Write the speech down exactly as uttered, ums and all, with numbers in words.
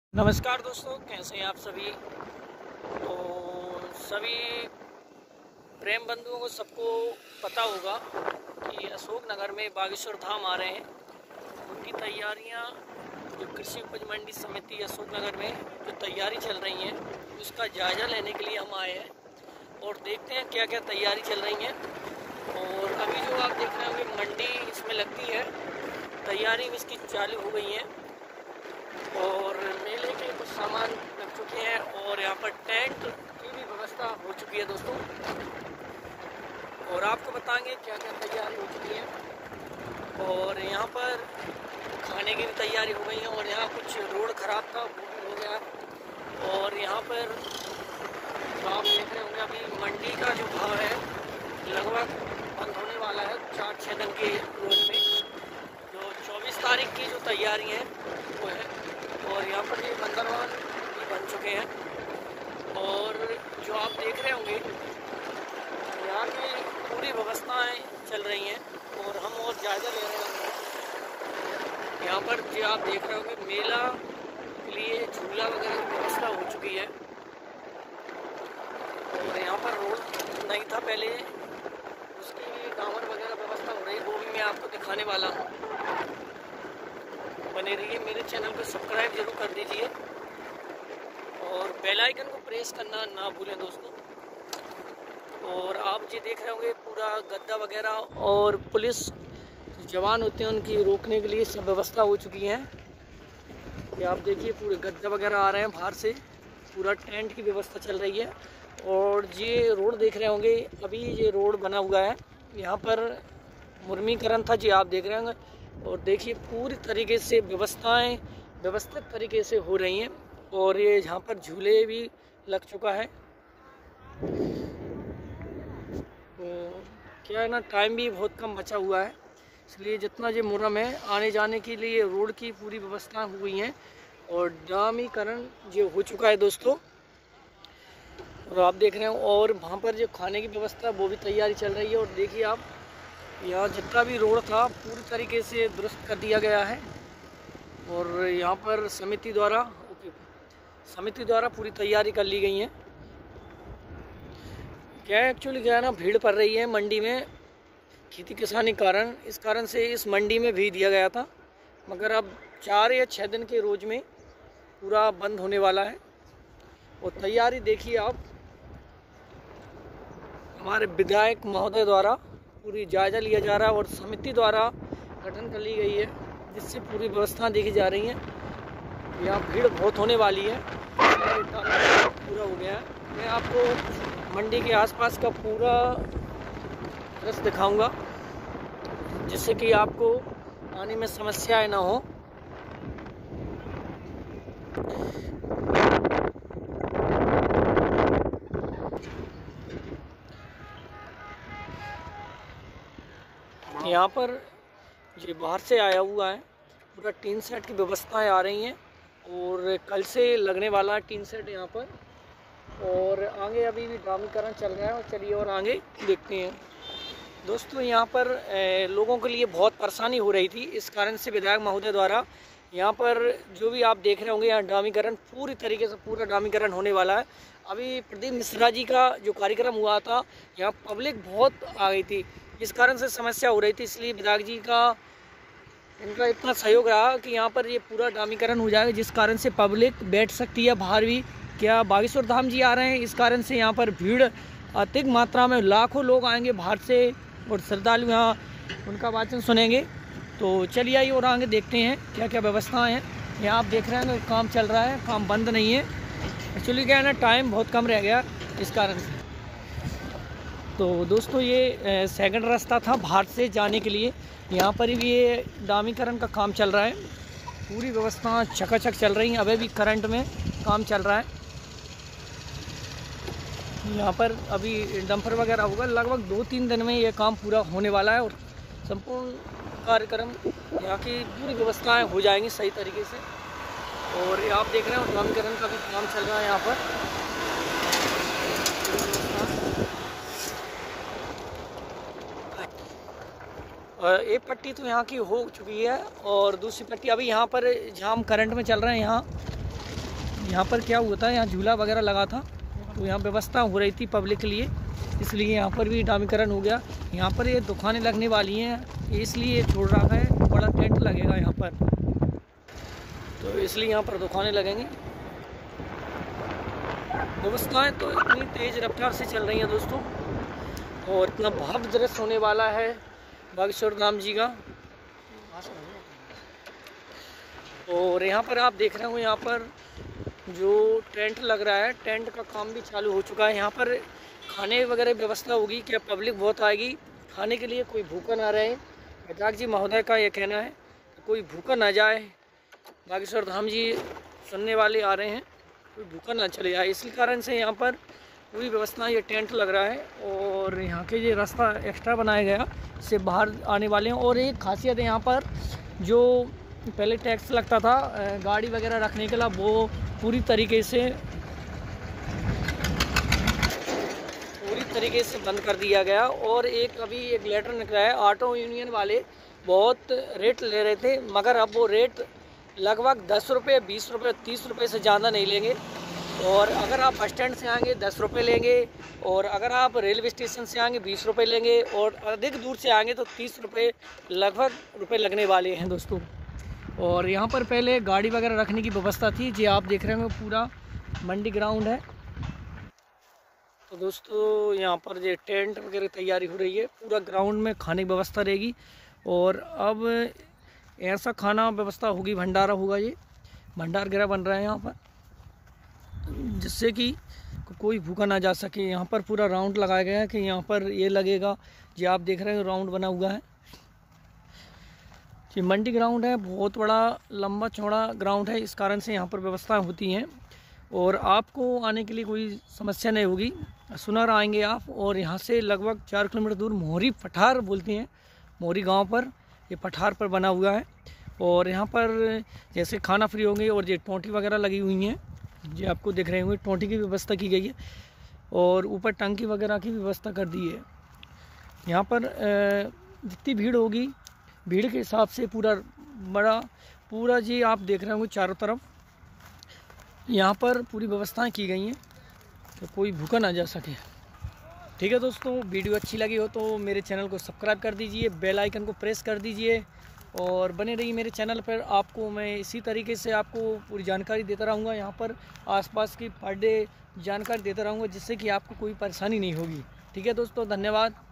नमस्कार दोस्तों, कैसे हैं आप सभी। तो सभी प्रेम बंधुओं को सबको पता होगा कि अशोक नगर में बागेश्वर धाम आ रहे हैं। उनकी तैयारियां, जो कृषि उपज मंडी समिति अशोक नगर में जो तैयारी चल रही हैं, उसका जायज़ा लेने के लिए हम आए हैं और देखते हैं क्या क्या तैयारी चल रही हैं। और अभी जो आप देख रहे होंगे मंडी इसमें लगती है, तैयारी इसकी चालू हो गई है और मेले के कुछ सामान लग चुके हैं और यहाँ पर टेंट की भी व्यवस्था हो चुकी है दोस्तों। और आपको बताएंगे क्या क्या तैयारी हो चुकी है। और यहाँ पर खाने की भी तैयारी हो गई है और यहाँ कुछ रोड ख़राब था, वो भी हो गया। और यहाँ पर आप देख रहे होंगे अभी मंडी का जो भाव है लगभग बंद होने वाला है चार छः दिन के रोज में। जो चौबीस तारीख की जो तैयारी है वो है। और यहाँ पर ये बंदरवान भी बन चुके हैं और जो आप देख रहे होंगे यहाँ की पूरी व्यवस्थाएं चल रही हैं और हम और जायज़ा ले रहे हैं। यहाँ पर जो आप देख रहे होंगे मेला के लिए झूला वगैरह की व्यवस्था हो चुकी है और यहाँ पर रोड नहीं था पहले, उसकी भी डामर वगैरह व्यवस्था हो रही है, वो भी मैं आपको दिखाने वाला हूँ। बने रहिए, मेरे चैनल को सब्सक्राइब जरूर कर दीजिए और बेल आइकन को प्रेस करना ना भूलें दोस्तों। और आप जो देख रहे होंगे पूरा गद्दा वगैरह और पुलिस जवान होते हैं उनकी रोकने के लिए सब व्यवस्था हो चुकी है। ये आप देखिए पूरे गद्दा वगैरह आ रहे हैं बाहर से, पूरा टेंट की व्यवस्था चल रही है। और ये रोड देख रहे होंगे, अभी ये रोड बना हुआ है, यहाँ पर मुर्मीकरण था जी, आप देख रहे होंगे। और देखिए पूरी तरीके से व्यवस्थाएं व्यवस्थित तरीके से हो रही हैं और ये यहाँ पर झूले भी लग चुका है। तो क्या है ना, टाइम भी बहुत कम बचा हुआ है, इसलिए जितना ये मुहर्रम है आने जाने के लिए रोड की पूरी व्यवस्था हुई हैं और डामीकरण जो हो चुका है दोस्तों। और आप देख रहे हो और वहाँ पर जो खाने की व्यवस्था वो भी तैयारी चल रही है। और देखिए आप यहाँ जितना भी रोड था पूरी तरीके से दुरुस्त कर दिया गया है और यहाँ पर समिति द्वारा ओके समिति द्वारा पूरी तैयारी कर ली गई है। क्या है एक्चुअली क्या है ना, भीड़ पड़ रही है मंडी में खेती किसानी कारण, इस कारण से इस मंडी में भी दिया गया था, मगर अब चार या छः दिन के रोज में पूरा बंद होने वाला है। और तैयारी देखिए आप, हमारे विधायक महोदय द्वारा पूरी जायज़ा लिया जा रहा है और समिति द्वारा गठन कर ली गई है, जिससे पूरी व्यवस्था देखी जा रही हैं। यहाँ भीड़ बहुत होने वाली है, पूरा हो गया है। मैं आपको मंडी के आसपास का पूरा दृश्य दिखाऊंगा, जिससे कि आपको आने में समस्याएं ना हो। यहाँ पर ये बाहर से आया हुआ है, पूरा टीन सेट की व्यवस्थाएं आ रही हैं और कल से लगने वाला है टीन सेट यहाँ पर। और आगे अभी भी डामीकरण चल रहा है और चलिए और आगे देखते हैं दोस्तों। यहाँ पर ए, लोगों के लिए बहुत परेशानी हो रही थी, इस कारण से विधायक महोदय द्वारा यहाँ पर जो भी आप देख रहे होंगे यहाँ डामीकरण पूरी तरीके से पूरा डामीकरण होने वाला है। अभी प्रदीप मिश्रा जी का जो कार्यक्रम हुआ था, यहाँ पब्लिक बहुत आ गई थी, इस कारण से समस्या हो रही थी, इसलिए विधायक जी का इनका इतना सहयोग रहा कि यहाँ पर ये पूरा डामीकरण हो जाएगा, जिस कारण से पब्लिक बैठ सकती है बाहर भी। क्या बागेश्वर धाम जी आ रहे हैं, इस कारण से यहाँ पर भीड़ अधिक मात्रा में लाखों लोग आएंगे बाहर से और श्रद्धालु यहाँ उनका वाचन सुनेंगे। तो चलिए आइए और आगे देखते हैं क्या क्या व्यवस्थाएँ हैं। यहाँ आप देख रहे हैं काम चल रहा है, काम बंद नहीं है। एक्चुअली क्या है ना, टाइम बहुत कम रह गया इस कारण से। तो दोस्तों ये सेकंड रास्ता था बाहर से जाने के लिए, यहाँ पर भी ये डामीकरण का काम चल रहा है, पूरी व्यवस्था चकाचक चल रही है। अभी भी करंट में काम चल रहा है। यहाँ पर अभी डंपर वगैरह होगा, लगभग दो तीन दिन में ये काम पूरा होने वाला है और संपूर्ण कार्यक्रम यहाँ की पूरी व्यवस्थाएं हो जाएंगी सही तरीके से। और आप देख रहे हो डामीकरण का भी काम चल रहा है यहाँ पर। एक पट्टी तो यहाँ की हो चुकी है और दूसरी पट्टी अभी यहाँ पर जहाँ हम करंट में चल रहे हैं, यहाँ यहाँ पर क्या हुआ था, यहाँ झूला वगैरह लगा था तो यहाँ व्यवस्था हो रही थी पब्लिक के लिए, इसलिए यहाँ पर भी डामीकरण हो गया। यहाँ पर ये दुकानें लगने वाली हैं इसलिए छोड़ रहा है, बड़ा टेंट लगेगा यहाँ पर, तो इसलिए यहाँ पर दुकानें लगेंगी। व्यवस्थाएं तो इतनी तेज़ रफ्तार से चल रही हैं दोस्तों, और इतना भव्य दृश्य होने वाला है बागेश्वर धाम जी का। और यहाँ पर आप देख रहे हो, यहाँ पर जो टेंट लग रहा है, टेंट का काम भी चालू हो चुका है। यहाँ पर खाने वगैरह व्यवस्था होगी, क्या पब्लिक बहुत आएगी खाने के लिए, कोई भूखा ना रहे। विधायक जी महोदय का ये कहना है कि कोई भूखा ना जाए, बागेश्वर धाम जी सुनने वाले आ रहे हैं, कोई भूखा ना चले जाए। इसी कारण से यहाँ पर पूरी व्यवस्था, ये टेंट लग रहा है और यहाँ के ये रास्ता एक्स्ट्रा बनाया गया, इससे बाहर आने वाले हैं। और एक खासियत है यहाँ पर, जो पहले टैक्स लगता था गाड़ी वगैरह रखने के लिए, वो पूरी तरीके से पूरी तरीके से बंद कर दिया गया। और एक अभी एक लेटर निकला है, ऑटो यूनियन वाले बहुत रेट ले रहे थे, मगर अब वो रेट लगभग दस रुपये बीस रुपये तीस रुपये से ज़्यादा नहीं लेंगे। और अगर आप बस स्टैंड से आएंगे दस रुपये लेंगे, और अगर आप रेलवे स्टेशन से आएंगे बीस रुपये लेंगे, और अधिक दूर से आएंगे तो तीस रुपये लगभग रुपये लगने वाले हैं दोस्तों। और यहाँ पर पहले गाड़ी वगैरह रखने की व्यवस्था थी, जी आप देख रहे होंगे पूरा मंडी ग्राउंड है। तो दोस्तों यहाँ पर ये टेंट वगैरह तैयारी हो रही है, पूरा ग्राउंड में खाने की व्यवस्था रहेगी। और अब ऐसा खाना व्यवस्था होगी, भंडारा होगा, ये भंडार गिरा बन रहा है यहाँ पर, जिससे कि कोई भूखा ना जा सके। यहाँ पर पूरा राउंड लगाया गया है कि यहाँ पर ये लगेगा, जी आप देख रहे हैं राउंड बना हुआ है। ये मंडी ग्राउंड है, बहुत बड़ा लंबा चौड़ा ग्राउंड है, इस कारण से यहाँ पर व्यवस्थाएं होती हैं और आपको आने के लिए कोई समस्या नहीं होगी। सुनार आएंगे आप, और यहाँ से लगभग चार किलोमीटर दूर मोहरी पठार बोलते हैं, मोहरी गांव पर ये पठार पर बना हुआ है। और यहाँ पर जैसे खाना फ्री होंगे, और ये टोंटी वगैरह लगी हुई हैं, ये आपको दिख रहे होंगे, टोंटी की व्यवस्था की गई है, और ऊपर टंकी वगैरह की व्यवस्था कर दी है। यहाँ पर जितनी भीड़ होगी, भीड़ के हिसाब से पूरा बड़ा पूरा जी आप देख रहे होंगे चारों तरफ यहाँ पर पूरी व्यवस्थाएं की गई हैं, तो कोई भूखा ना जा सके। ठीक है दोस्तों, वीडियो अच्छी लगी हो तो मेरे चैनल को सब्सक्राइब कर दीजिए, बेल आइकन को प्रेस कर दीजिए, और बने रहिए मेरे चैनल पर। आपको मैं इसी तरीके से आपको पूरी जानकारी देता रहूँगा, यहाँ पर आसपास की पर डे जानकारी देता रहूँगा, जिससे कि आपको कोई परेशानी नहीं होगी। ठीक है दोस्तों, धन्यवाद।